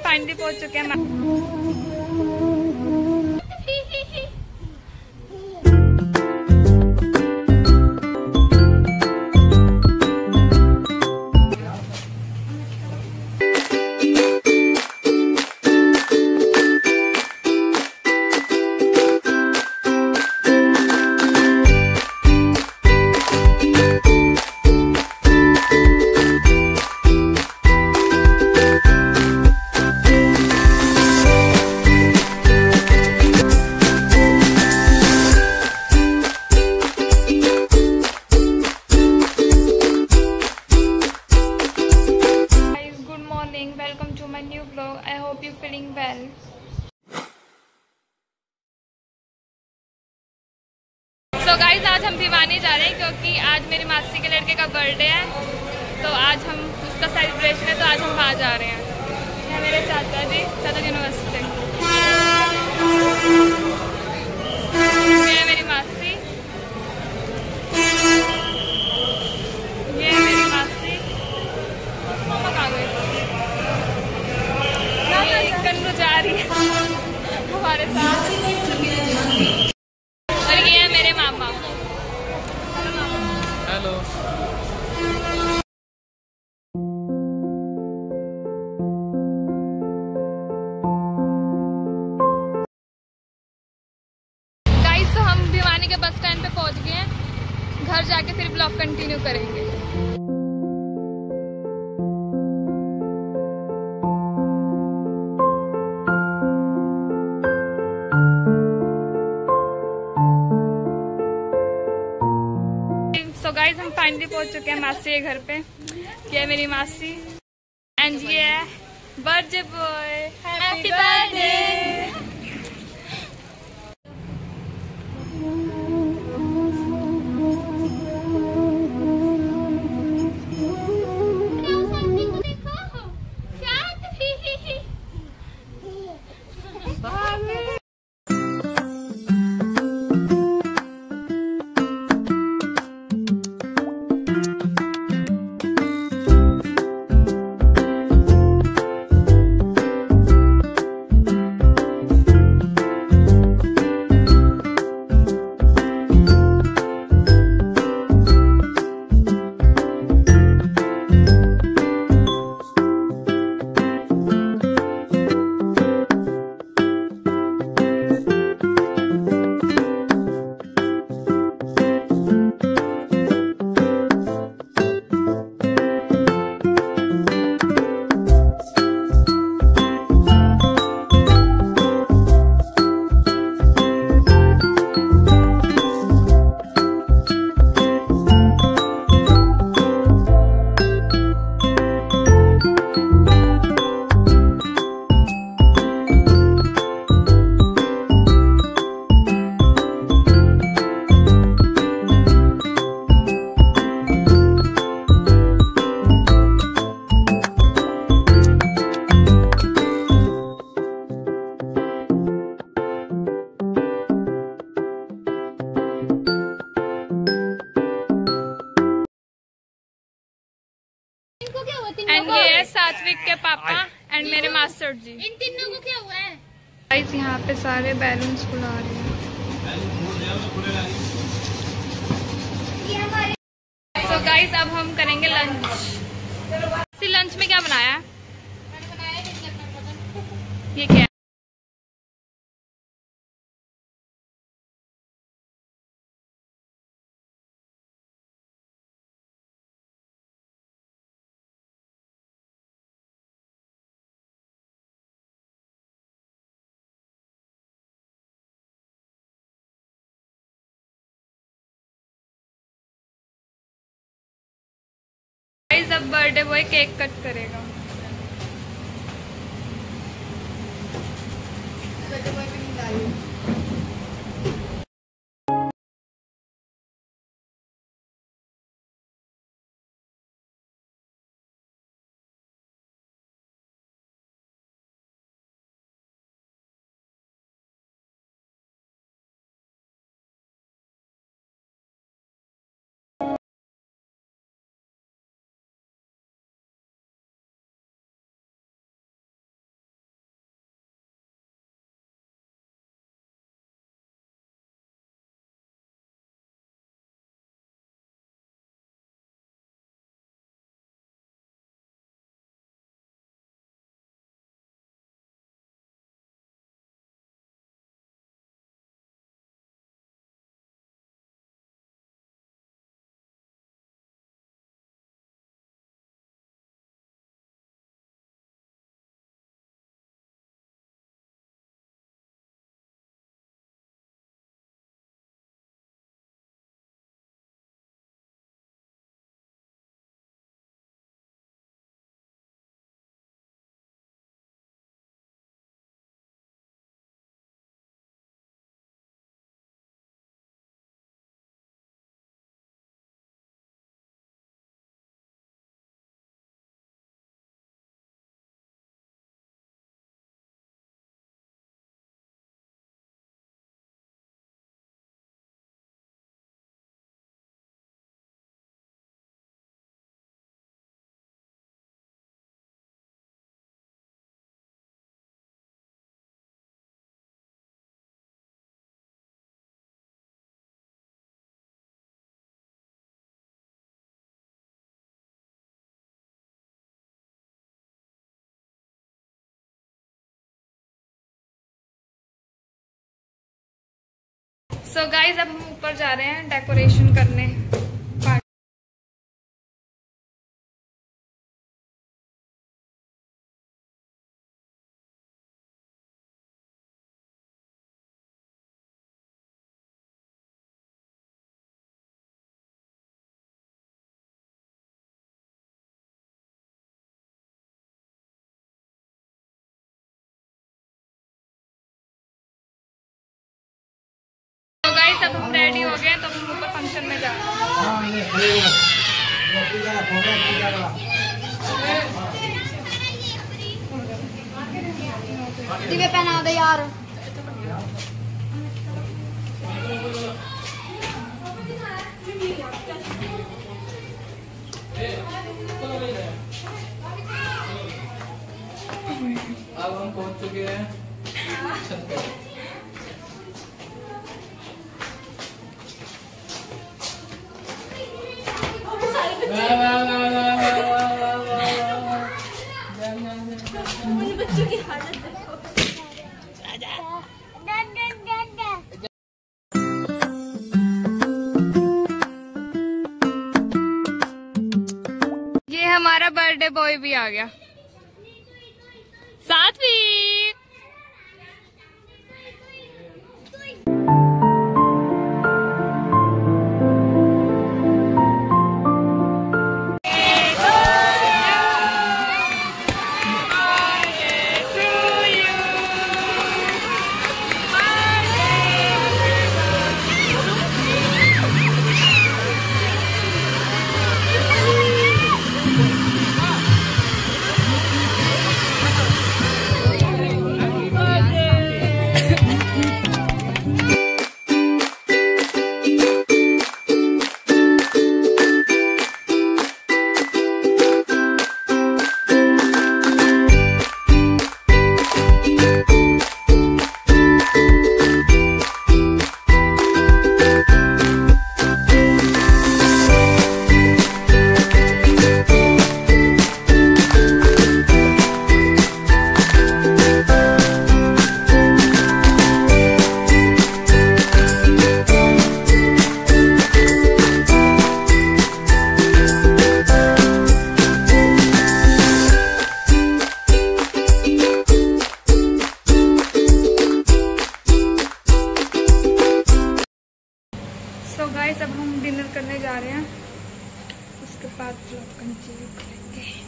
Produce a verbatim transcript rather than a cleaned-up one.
Finally पहुंच चुके हैं। Welcome to my new blog. I hope you feeling well. So guys आज हम भिवानी जा रहे हैं क्योंकि आज मेरी मासी के लड़के का बर्थडे है, तो आज हम उसका सेलिब्रेशन है, तो आज हम वहाँ जा रहे हैं। ये मेरे चाचा जी, चाचा जी नमस्ते। ये मेरी मासी, ये मेरी मासी, मामा कहाँ गए? कन्नू जा रही है हमारे साथ, और ये है मेरे मामा। हेलो। गाइस तो हम भिवानी के बस स्टैंड पे पहुंच गए हैं। घर जाके फिर ब्लॉग कंटिन्यू करेंगे। तो गाइस हम फाइनली पहुंच चुके हैं मासी के घर पे। ये है मेरी मासी एंड ये है birthday boy. Happy birthday. And ये है सात्विक के पापा एंड मेरे मास्टर जी। इन तीनों को क्या हुआ है? गाइस यहाँ पे सारे बैलून्स फुला रहे हैं। तो गाइस अब हम करेंगे लंच। लंच में क्या बनाया है? मैंने बनाया नहीं, ये क्या है? गाइस अब बर्थडे बॉय केक कट करेगा। बर्थडे बॉय पे नहीं डाली। सो गाइज अब हम ऊपर जा रहे हैं डेकोरेशन करने। सब हम रेडी हो गए, तो हम ऊपर फंक्शन में जा रहे हैं। दिव्य पहना दे यार। अब हम पहुंच चुके हैं छत पे। बच्चों की हालत देखो। ये हमारा बर्थडे बॉय भी आ गया। सात्विक तो गाइस अब हम डिनर करने जा रहे हैं, उसके बाद ब्लॉग कंटिन्यू करेंगे।